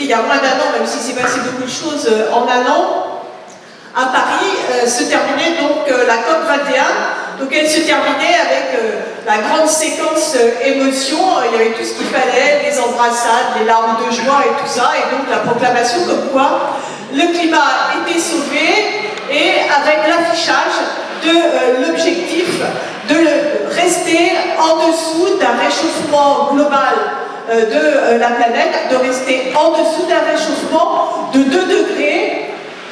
il y a moins d'un an, même s'il s'est passé beaucoup de choses en un an, à Paris se terminait donc la COP 21. Donc elle se terminait avec la grande séquence émotion. Il y avait tout ce qu'il fallait, les embrassades, les larmes de joie et tout ça. Et donc la proclamation comme quoi le climat était sauvé, et avec l'affichage de l'objectif de rester en dessous d'un réchauffement global de la planète, de rester en dessous d'un réchauffement de 2 degrés,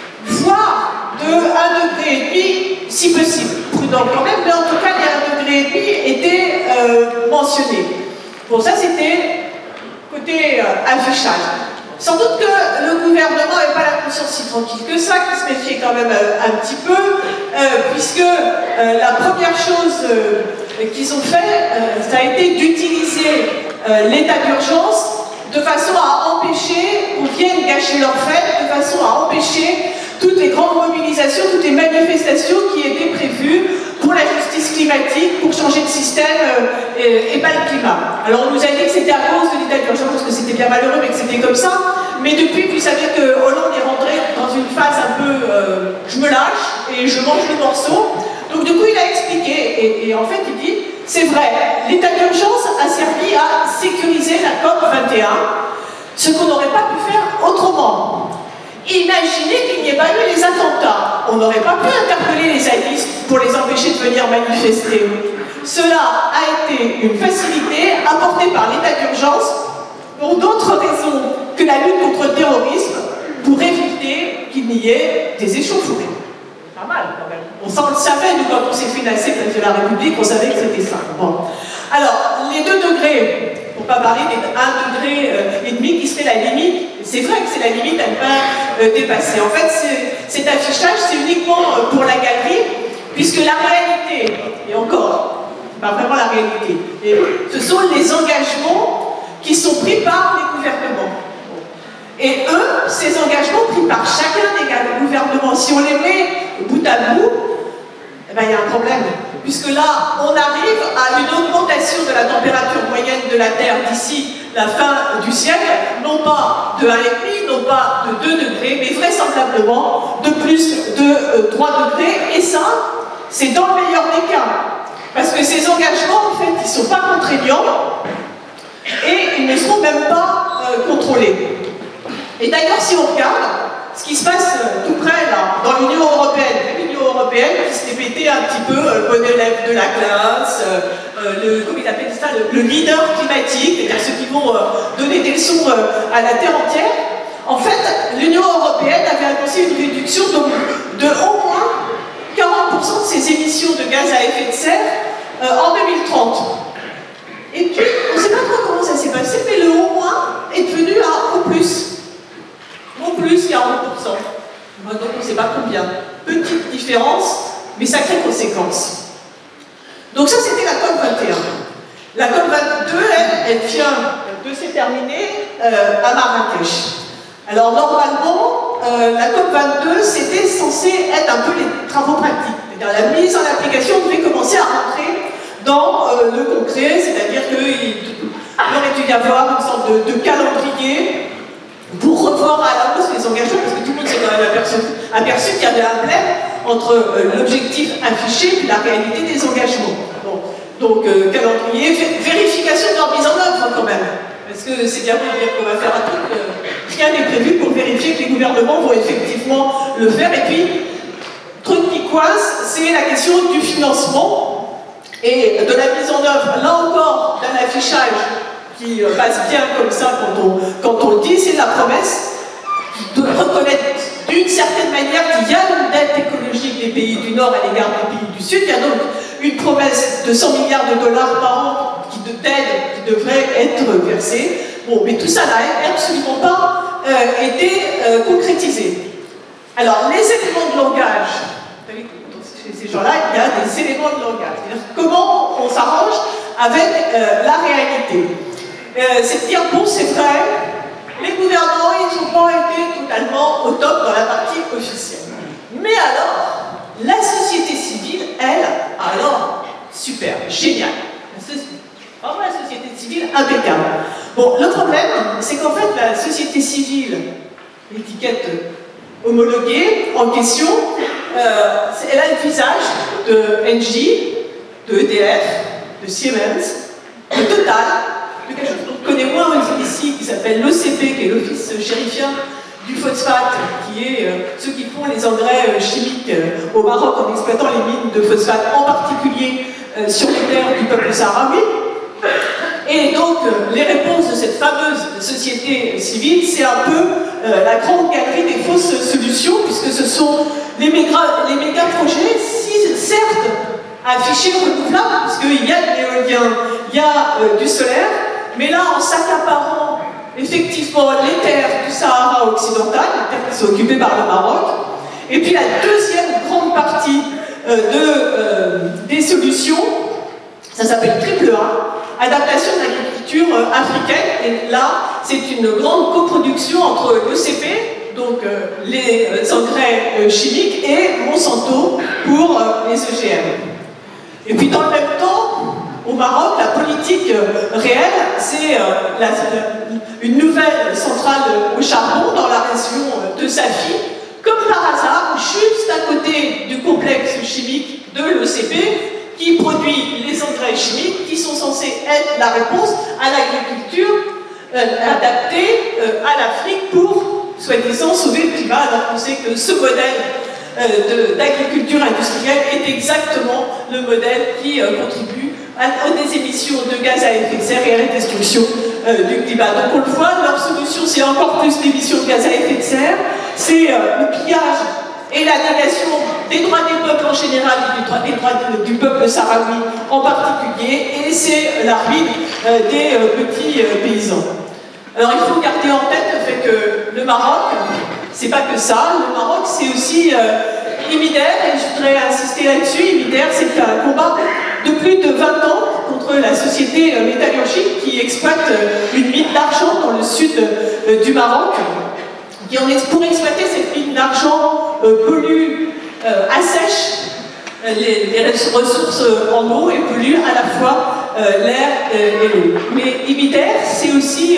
voire de 1,5 degré, si possible. Prudent quand même, mais en tout cas, les 1,5 degrés étaient mentionnés. Bon, ça c'était côté affichage. Sans doute que le gouvernement n'avait pas la conscience si tranquille que ça, qu'il se méfiait quand même un petit peu, puisque la première chose qu'ils ont fait, ça a été d'utiliser l'état d'urgence de façon à empêcher qu'on vienne gâcher leur fête, de façon à empêcher toutes les grandes mobilisations, toutes les manifestations qui étaient prévues pour la justice climatique, pour changer de système et pas le climat. Alors on nous a dit que c'était à cause de l'état d'urgence, parce que c'était bien malheureux, mais que c'était comme ça. Mais depuis, vous savez que Hollande est rentré dans une phase un peu je me lâche et je mange le morceau. Donc du coup, il a expliqué, et en fait, il dit, c'est vrai, l'état d'urgence a servi à sécuriser la COP 21, ce qu'on n'aurait pas pu faire autrement. Imaginez qu'il n'y ait pas eu les attentats. On n'aurait pas pu interpeller les zadistes pour les empêcher de venir manifester. Cela a été une facilité apportée par l'état d'urgence pour d'autres raisons que la lutte contre le terrorisme, pour éviter qu'il n'y ait des échauffourées. Pas mal quand même. On le savait, nous, quand on s'est financé place de la République, on savait que c'était ça. Bon. Alors, les 2 degrés, pour ne pas parler des 1,5 degrés qui serait la limite, c'est vrai que c'est la limite à ne pas dépasser. En fait, cet affichage, c'est uniquement pour la galerie, puisque la réalité, et encore, pas vraiment la réalité, ce sont les engagements qui sont pris par les gouvernements. Et eux, ces engagements pris par chacun des gouvernements, si on les met bout à bout, eh ben, il y a un problème. Puisque là, on arrive à une augmentation de la température moyenne de la Terre d'ici la fin du siècle, non pas de 1,5, non pas de 2 degrés, mais vraisemblablement de plus de 3 degrés. Et ça, c'est dans le meilleur des cas. Parce que ces engagements, en fait, ils ne sont pas contraignants et ils ne seront même pas contrôlés. Et d'ailleurs, si on regarde ce qui se passe tout près, là, dans l'Union européenne, l'Union européenne qui s'était pété un petit peu le bon élève de la classe, comment ils appellent ça, le leader climatique, c'est-à-dire ceux qui vont donner des leçons à la Terre entière. En fait, l'Union européenne avait annoncé une réduction de au moins 40% de ses émissions de gaz à effet de serre en 2030. Et puis, on ne sait pas trop comment ça s'est passé, mais le au moins est devenu à au plus. Au plus, 40%. Donc on ne sait pas combien. Petite différence, mais sacrée conséquence. Donc ça, c'était la COP 21. La COP 22, elle vient de se terminer à Marrakech. Alors normalement, la COP 22, c'était censé être un peu les travaux pratiques. C'est-à-dire la mise en application devait commencer à rentrer dans le concret, c'est-à-dire qu'il aurait dû y avoir une sorte de calendrier pour revoir à la hausse les engagements, parce que tout le monde s'est quand même aperçu qu'il y avait un blème entre l'objectif affiché et la réalité des engagements. Bon. Donc, calendrier, vérification de leur mise en œuvre quand même. Parce que c'est bien pour dire qu'on va faire un truc, rien n'est prévu pour vérifier que les gouvernements vont effectivement le faire. Et puis, truc qui coince, c'est la question du financement et de la mise en œuvre, là encore, d'un affichage qui passe bien comme ça quand on le dit, c'est la promesse de reconnaître d'une certaine manière qu'il y a une dette écologique des pays du Nord à l'égard des pays du Sud. Il y a donc une promesse de 100 milliards de dollars par an d'aide qui devrait être versée. Bon, mais tout ça n'a absolument pas été concrétisé. Alors, les éléments de langage, vous savez, chez ces gens-là, il y a des éléments de langage. C'est-à-dire comment on s'arrange avec la réalité. C'est de dire, bon, c'est vrai, les gouvernements, ils n'ont pas été totalement au top dans la partie officielle. Mais alors, la société civile, elle, alors, super, génial. La société civile, impeccable. Bon, le problème, c'est qu'en fait, la société civile, l'étiquette homologuée en question, elle a le visage de Engie, de EDF, de Siemens, de Total, de quelque chose qu'on connaît moins ici, qui s'appelle l'OCP, qui est l'Office chérifien du phosphate, qui est ceux qui font les engrais chimiques au Maroc en exploitant les mines de phosphate, en particulier sur les terres du peuple sahraoui. Et donc, les réponses de cette fameuse société civile, c'est un peu la grande galerie des fausses solutions, puisque ce sont les méga projets, certes affichés renouvelables, puisqu'il y a de l'éolien, il y a du solaire, mais là, en s'accaparant effectivement les terres du Sahara occidental, les terres qui sont occupées par le Maroc, et puis la deuxième grande partie des solutions, ça s'appelle triple A, adaptation de l'agriculture africaine, et là, c'est une grande coproduction entre l'OCP, donc les engrais chimiques, et Monsanto pour les EGM. Et puis dans le même temps, au Maroc, la politique réelle, c'est une nouvelle centrale au charbon dans la région de Safi, comme par hasard, juste à côté du complexe chimique de l'OCP, qui produit les engrais chimiques qui sont censés être la réponse à l'agriculture adaptée à l'Afrique pour, soi-disant, sauver le climat, alors qu'on sait que ce modèle d'agriculture industrielle est exactement le modèle qui contribue aux émissions de gaz à effet de serre et à la destruction du climat. Donc on le voit, leur solution c'est encore plus d'émissions de gaz à effet de serre, c'est le pillage et la négation des droits des peuples en général et des droits du peuple sahraoui en particulier, et c'est la ruine des petits paysans. Alors il faut garder en tête le fait que le Maroc, c'est pas que ça, le Maroc c'est aussi Imider, et je voudrais insister là-dessus. Imider, c'est un combat de plus de 20 ans contre la société métallurgique qui exploite une mine d'argent dans le sud du Maroc, qui pour exploiter cette mine d'argent pollue, assèche les ressources en eau et pollue à la fois l'air et l'eau. Mais Imider, c'est aussi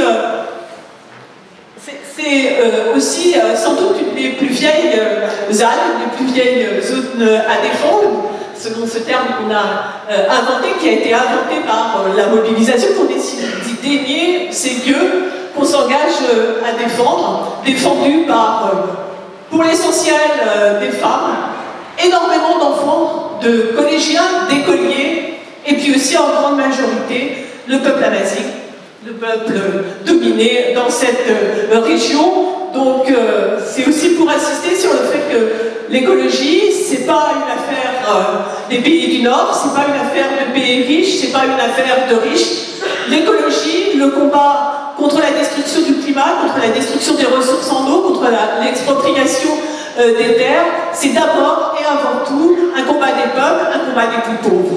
sans doute une des plus vieilles ZAN, une des plus vieilles zones à défendre, selon ce terme qu'on a inventé, qui a été inventé par la mobilisation, qu'on décide d'y dénier ces lieux qu'on s'engage à défendre, défendus par, pour l'essentiel, des femmes, énormément d'enfants, de collégiens, d'écoliers, et puis aussi en grande majorité le peuple amazigh, le peuple dominé dans cette région. Donc c'est aussi pour insister sur le fait que l'écologie, c'est pas une affaire des pays du Nord, c'est pas une affaire de pays riches, c'est pas une affaire de riches. L'écologie, le combat contre la destruction du climat, contre la destruction des ressources en eau, contre l'expropriation des terres, c'est d'abord et avant tout un combat des peuples, un combat des plus pauvres.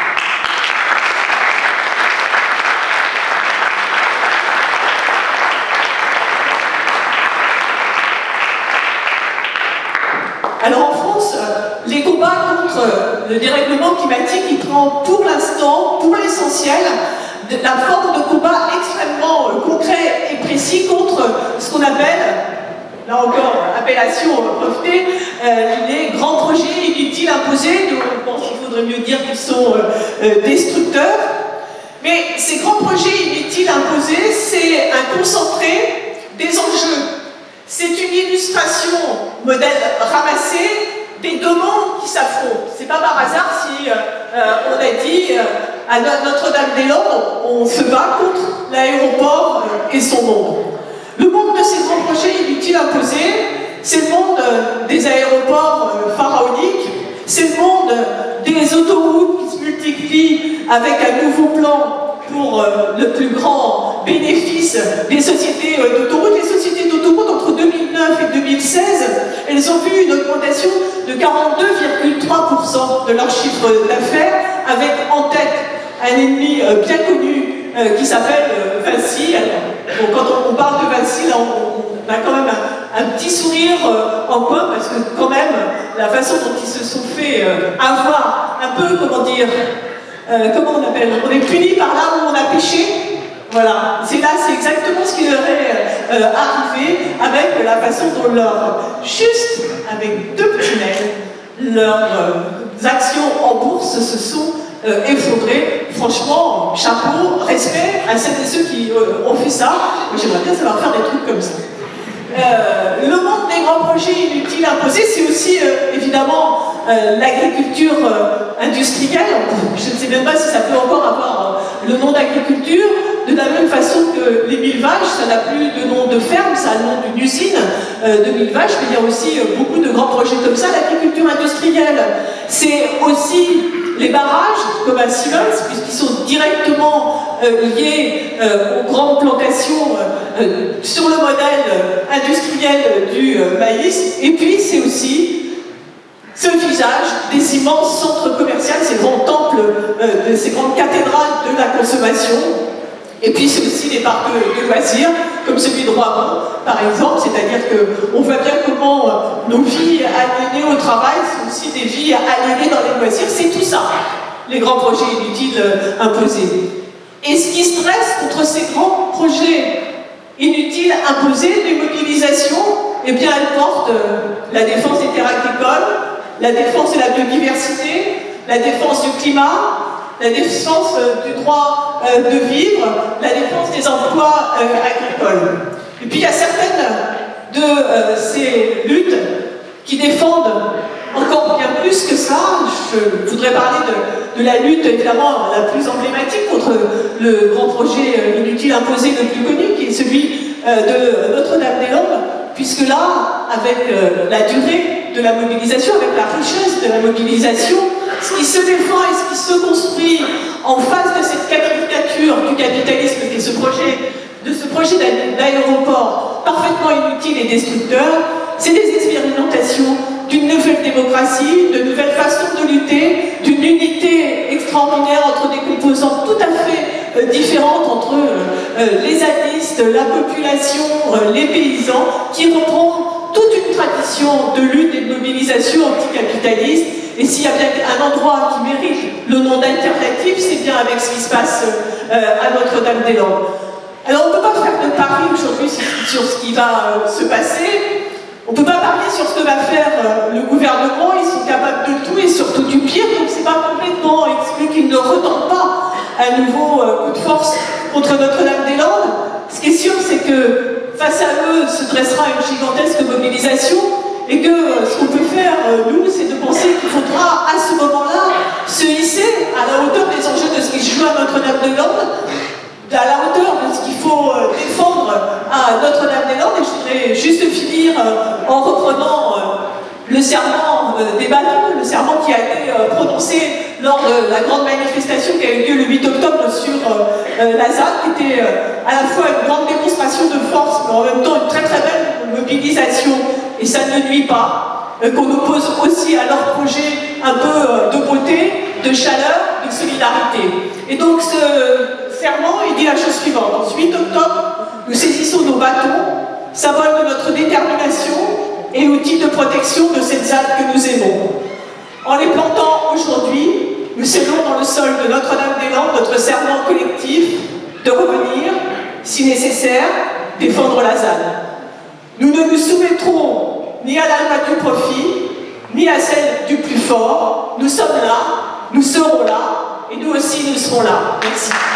Alors en France, les combats contre le dérèglement climatique, ils prennent pour l'instant, pour l'essentiel, la forme de combat extrêmement concret et précis contre ce qu'on appelle, là encore, appellation brevetée, les grands projets inutiles imposés. Donc on pense qu'il faudrait mieux dire qu'ils sont destructeurs. Mais ces grands projets inutiles imposés, c'est un concentré des enjeux. C'est une illustration, modèle ramassé, des deux mondes qui s'affrontent. C'est pas par hasard si on a dit à Notre-Dame-des-Landes, on se bat contre l'aéroport et son monde. Le monde de ces grands projets inutiles imposés, c'est le monde des aéroports pharaoniques, c'est le monde des autoroutes qui se multiplient avec un nouveau plan pour le plus grand bénéfice des sociétés d'autoroutes. Les sociétés d'autoroutes, entre 2009 et 2016, elles ont vu une augmentation de 42,3% de leur chiffre d'affaires, avec en tête un ennemi bien connu qui s'appelle Vinci. Alors, bon, quand on parle de Vinci, là, on a quand même un petit sourire en coin, parce que quand même, la façon dont ils se sont fait avoir, un peu, comment dire, comment on appelle, on est puni par là où on a péché. Voilà, c'est exactement ce qui leur est arrivé avec la façon dont juste avec 2 petits mails, leurs actions en bourse se sont effondrées. Franchement, chapeau, respect à celles et ceux qui ont fait ça. J'aimerais bien savoir faire des trucs comme ça. Le monde des grands projets inutiles imposés, c'est aussi évidemment l'agriculture industrielle. Je ne sais même pas si ça peut encore avoir le nom d'agriculture. De la même façon que les 1000 vaches, ça n'a plus de nom de ferme, ça a le nom d'une usine de 1000 vaches, mais il y a aussi beaucoup de grands projets comme ça. L'agriculture industrielle, c'est aussi les barrages, comme à Siemens, puisqu'ils sont directement liés aux grandes plantations sur le modèle industriel du maïs. Et puis, c'est aussi ce visage des immenses centres commerciaux, ces grands temples, ces grandes cathédrales de la consommation. Et puis c'est aussi des parcs de loisirs, comme celui de Rouen, par exemple, c'est-à-dire qu'on voit bien comment nos vies aliénées au travail sont aussi des vies aliénées dans les loisirs. C'est tout ça, les grands projets inutiles imposés. Et ce qui stresse contre ces grands projets inutiles imposés, les mobilisations, eh bien elles portent la défense des terres agricoles, la défense de la biodiversité, la défense du climat, la défense du droit de vivre, la défense des emplois agricoles. Et puis il y a certaines de ces luttes qui défendent encore bien plus que ça. Je voudrais parler de la lutte évidemment la plus emblématique contre le grand projet inutile imposé le plus connu, qui est celui de Notre-Dame-des-Landes, puisque là, avec la durée de la mobilisation, avec la richesse de la mobilisation, ce qui se défend et ce qui se construit en face de cette caricature du capitalisme qui est ce projet d'aéroport parfaitement inutile et destructeur, c'est des expérimentations d'une nouvelle démocratie, de nouvelles façons de lutter, d'une unité extraordinaire entre des composantes tout à fait différentes entre les zadistes, la population, les paysans, qui reprend toute une tradition de lutte et de mobilisation anticapitaliste. Et s'il y a bien un endroit qui mérite le nom d'alternative, c'est bien avec ce qui se passe à Notre-Dame-des-Landes. Alors on ne peut pas faire de pari aujourd'hui sur ce qui va se passer. On ne peut pas parier sur ce que va faire le gouvernement. Ils sont capables de tout et surtout du pire, donc c'est pas complètement exclu qu'ils ne retentent pas un nouveau coup de force contre Notre-Dame-des-Landes. Ce qui est sûr, c'est que face à eux se dressera une gigantesque mobilisation. Et que ce qu'on peut faire, nous, c'est de penser qu'il faudra, à ce moment-là, se hisser à la hauteur des enjeux de ce qui se joue à Notre-Dame-des-Landes, à la hauteur de ce qu'il faut défendre à Notre-Dame-des-Landes. Et je voudrais juste finir en reprenant le serment des bâtons, le serment qui a été prononcé lors de la grande manifestation qui a eu lieu le 8 octobre sur la ZAD, qui était à la fois une grande démonstration de force, mais en même temps une très très belle mobilisation. Et ça ne nuit pas qu'on oppose aussi à leur projet un peu de beauté, de chaleur, de solidarité. Et donc ce serment, il dit la chose suivante. En 8 octobre, nous saisissons nos bâtons, symbole de notre détermination et outil de protection de cette ZAD que nous aimons. En les plantant aujourd'hui, nous scellons dans le sol de Notre-Dame-des-Landes notre serment collectif de revenir, si nécessaire, défendre la ZAD. Nous ne nous soumettrons ni à la loi du profit, ni à celle du plus fort. Nous sommes là, nous serons là, et nous aussi nous serons là. Merci.